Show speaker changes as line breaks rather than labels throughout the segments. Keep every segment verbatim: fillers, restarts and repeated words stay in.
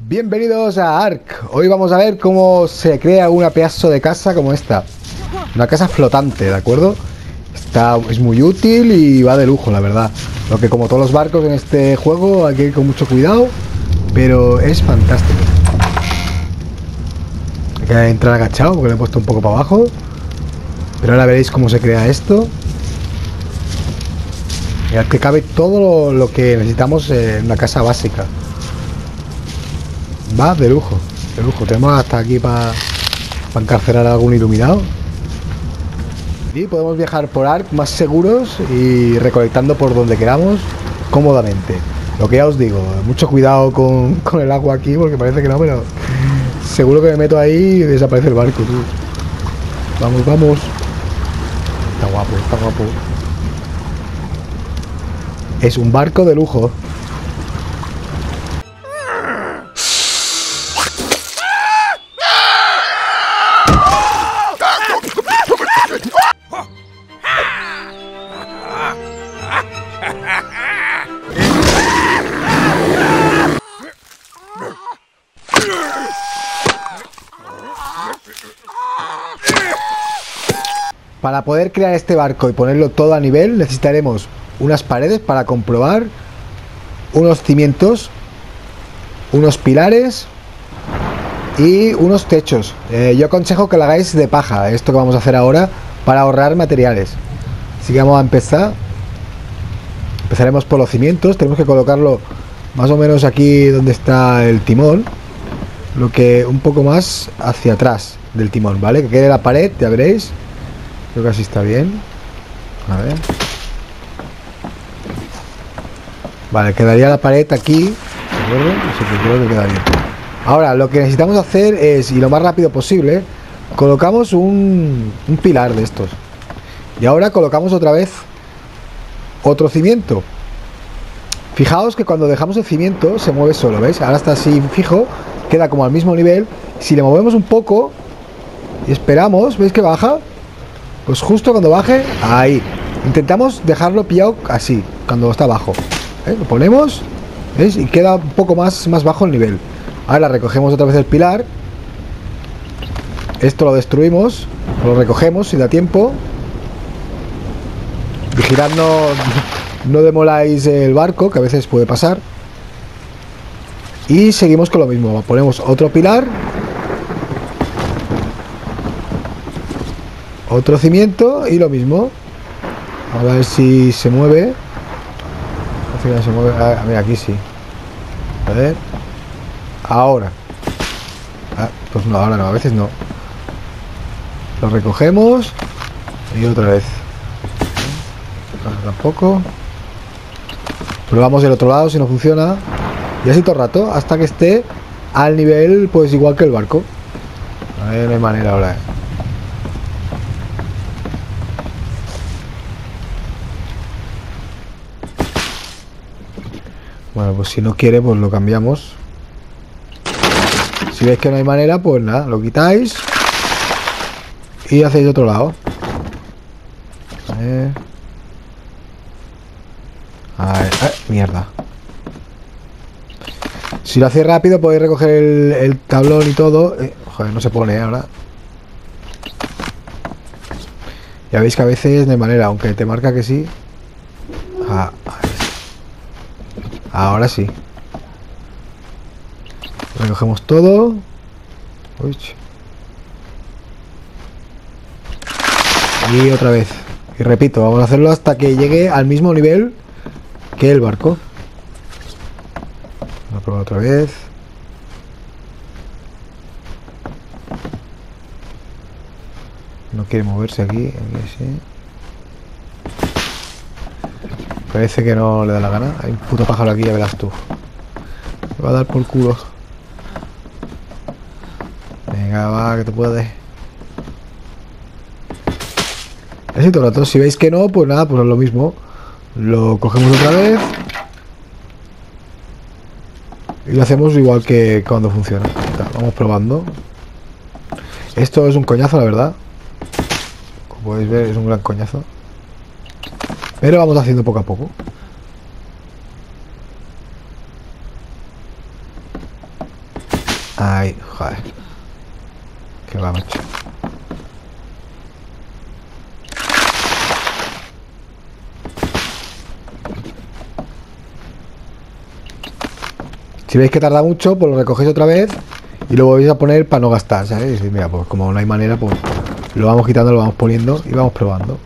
Bienvenidos a Ark. Hoy vamos a ver cómo se crea una pedazo de casa como esta. Una casa flotante, ¿de acuerdo? Está, es muy útil y va de lujo, la verdad. Lo que como todos los barcos en este juego hay que ir con mucho cuidado, pero es fantástico. Hay que entrar agachado porque le he puesto un poco para abajo. Pero ahora veréis cómo se crea esto. Mirad que cabe todo lo, lo que necesitamos en una casa básica. Va de lujo, de lujo. Tenemos hasta aquí para pa encarcelar a algún iluminado. Y podemos viajar por Ark más seguros y recolectando por donde queramos cómodamente. Lo que ya os digo, mucho cuidado con, con el agua aquí porque parece que no, pero seguro que me meto ahí y desaparece el barco, tú. Vamos, vamos. Está guapo, está guapo. Es un barco de lujo. Para poder crear este barco y ponerlo todo a nivel necesitaremos unas paredes para comprobar, unos cimientos, unos pilares y unos techos. Eh, yo aconsejo que lo hagáis de paja, esto que vamos a hacer ahora, para ahorrar materiales. Así que vamos a empezar. Empezaremos por los cimientos, tenemos que colocarlo más o menos aquí donde está el timón, lo que un poco más hacia atrás del timón, ¿vale? Que quede la pared, ya veréis. Creo que así está bien. A ver. Vale, quedaría la pared aquí. ¿De acuerdo? Así que creo que queda bien. Ahora, lo que necesitamos hacer es, y lo más rápido posible, colocamos un, un pilar de estos. Y ahora colocamos otra vez otro cimiento. Fijaos que cuando dejamos el cimiento se mueve solo, ¿veis? Ahora está así fijo, queda como al mismo nivel. Si le movemos un poco y esperamos, ¿veis que baja? Pues justo cuando baje, ahí. Intentamos dejarlo pillado así, cuando está bajo. ¿Eh? Lo ponemos, ¿veis? Y queda un poco más, más bajo el nivel. Ahora recogemos otra vez el pilar. Esto lo destruimos, lo recogemos si da tiempo. Vigilad, no, no demoláis el barco, que a veces puede pasar. Y seguimos con lo mismo. Ponemos otro pilar. Otro cimiento y lo mismo. A ver si se mueve. Al final se mueve. Ah, mira, aquí sí. A ver. Ahora. Ah, pues no, ahora no, a veces no. Lo recogemos. Y otra vez. Ahora tampoco. Probamos del otro lado si no funciona. Y así todo el rato. Hasta que esté al nivel, pues igual que el barco. A ver, no hay manera ahora. Bueno, pues si no quiere, pues lo cambiamos. Si veis que no hay manera, pues nada, lo quitáis y hacéis de otro lado. A ver. A ver. ¡Eh! Mierda. Si lo hacéis rápido, podéis recoger el, el tablón y todo. Eh, joder, no se pone ahora. Ya veis que a veces no hay manera, aunque te marca que sí. Ah, ahora sí. Recogemos todo. Uy. Y otra vez. Y repito, vamos a hacerlo hasta que llegue al mismo nivel que el barco. Vamos a probar otra vez. No quiere moverse aquí. Aquí sí. Parece que no le da la gana. Hay un puto pájaro aquí, ya verás tú. Me va a dar por culo. Venga, va, que te puedes. Así todo el rato. Si veis que no, pues nada, pues es lo mismo. Lo cogemos otra vez. Y lo hacemos igual que cuando funciona. Vamos probando. Esto es un coñazo, la verdad. Como podéis ver, es un gran coñazo. Pero vamos haciendo poco a poco. Ahí, joder. Qué va, macho. Si veis que tarda mucho, pues lo recogéis otra vez y lo volvéis a poner para no gastar, ¿sabes? Y mira, pues como no hay manera, pues lo vamos quitando, lo vamos poniendo y vamos probando.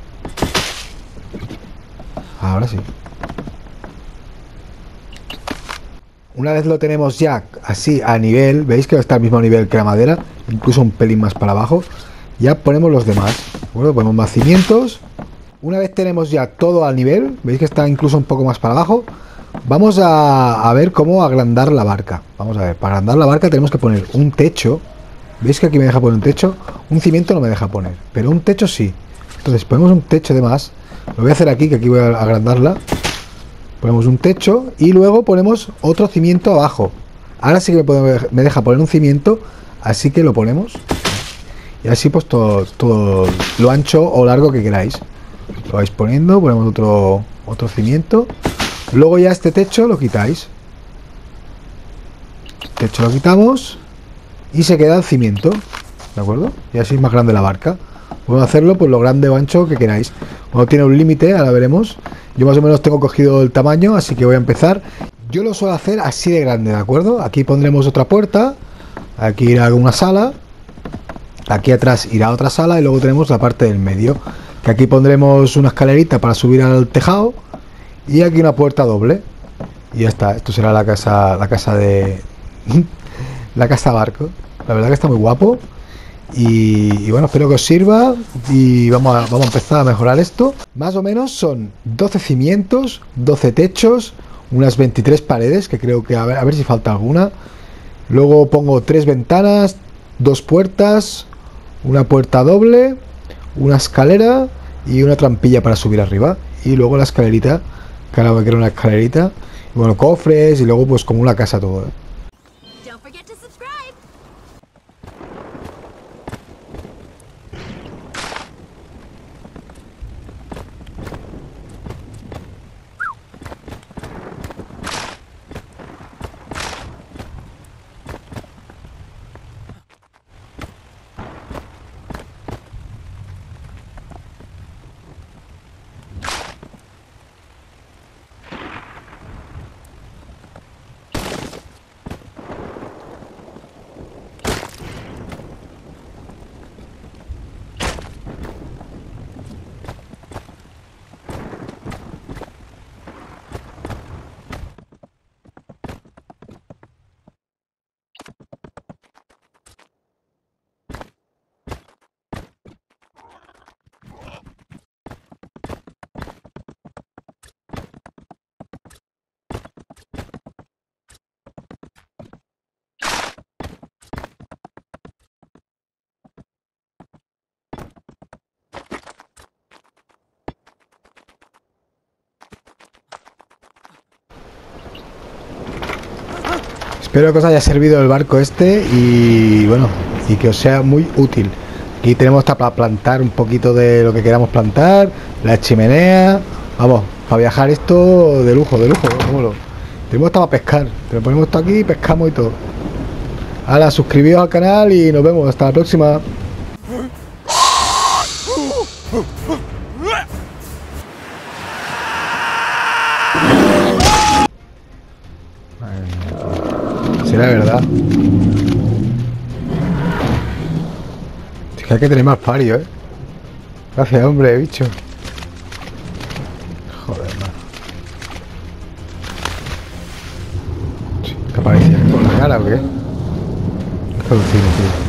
Ahora sí. Una vez lo tenemos ya así a nivel, veis que está al mismo nivel que la madera, incluso un pelín más para abajo, ya ponemos los demás, ¿de acuerdo? Ponemos más cimientos. Una vez tenemos ya todo al nivel, veis que está incluso un poco más para abajo, vamos a, a ver cómo agrandar la barca. Vamos a ver, para agrandar la barca tenemos que poner un techo. ¿Veis que aquí me deja poner un techo? Un cimiento no me deja poner, pero un techo sí. Entonces ponemos un techo de más. Lo voy a hacer aquí, que aquí voy a agrandarla. Ponemos un techo y luego ponemos otro cimiento abajo. Ahora sí que me, puedo, me deja poner un cimiento, así que lo ponemos. Y así pues todo, todo lo ancho o largo que queráis. Lo vais poniendo, ponemos otro, otro cimiento. Luego ya este techo lo quitáis. El techo lo quitamos y se queda el cimiento, ¿de acuerdo? Y así es más grande la barca. Podemos hacerlo pues lo grande o ancho que queráis. Cuando tiene un límite, ahora veremos. Yo más o menos tengo cogido el tamaño, así que voy a empezar. Yo lo suelo hacer así de grande, ¿de acuerdo? Aquí pondremos otra puerta. Aquí irá una sala. Aquí atrás irá otra sala. Y luego tenemos la parte del medio, que aquí pondremos una escalerita para subir al tejado. Y aquí una puerta doble. Y ya está, esto será la casa, la casa de... la casa barco. La verdad que está muy guapo. Y, y bueno, espero que os sirva. Y vamos a, vamos a empezar a mejorar esto. Más o menos son doce cimientos, doce techos, unas veintitrés paredes, que creo que a ver, a ver si falta alguna. Luego pongo tres ventanas, dos puertas, una puerta doble, una escalera y una trampilla para subir arriba. Y luego la escalerita, que ahora me quiero una escalerita. Y bueno, cofres y luego pues como una casa todo, ¿eh? Espero que os haya servido el barco este y bueno, y que os sea muy útil. Aquí tenemos hasta para plantar un poquito de lo que queramos plantar, la chimenea, vamos, para viajar esto de lujo, de lujo, vámonos. Tenemos hasta para pescar, te lo ponemos esto aquí y pescamos y todo. Ahora, suscribíos al canal y nos vemos, hasta la próxima. Será verdad. Es que hay que tener más pario, ¿eh? Gracias, hombre, bicho. Joder, man. ¿Qué aparecía? ¿Por la cara o qué? Qué alucino, tío.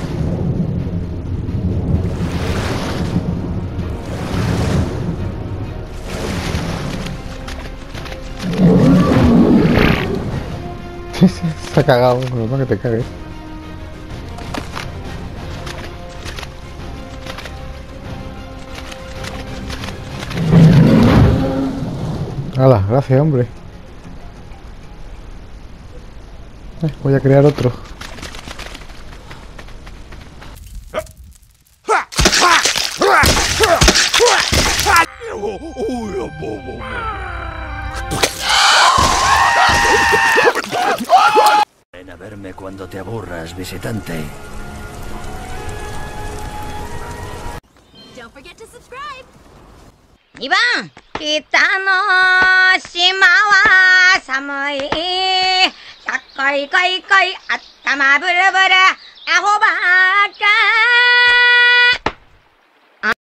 Se ha cagado, no que te cagues. Hala, gracias, hombre. Eh, voy a crear otro.
Ven a verme cuando cuando te aburras, visitante.
Don't forget to subscribe.
にばん北の島は寒い。ひゃっこいこいこいあったまブルブルアホば